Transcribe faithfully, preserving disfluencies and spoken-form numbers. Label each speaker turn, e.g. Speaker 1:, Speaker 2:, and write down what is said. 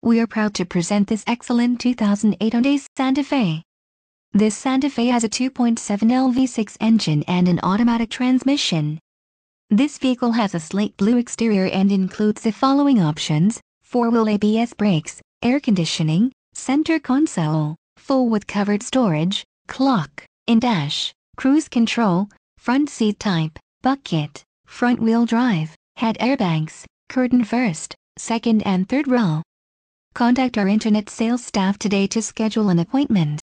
Speaker 1: We are proud to present this excellent two thousand eight Hyundai Santa Fe. This Santa Fe has a two point seven liter V six engine and an automatic transmission. This vehicle has a slate blue exterior and includes the following options: four-wheel A B S brakes, air conditioning, center console, full with covered storage, clock, in-dash, cruise control, front seat type, bucket, front-wheel drive, head airbags, curtain first, second and third row. Contact our internet sales staff today to schedule an appointment.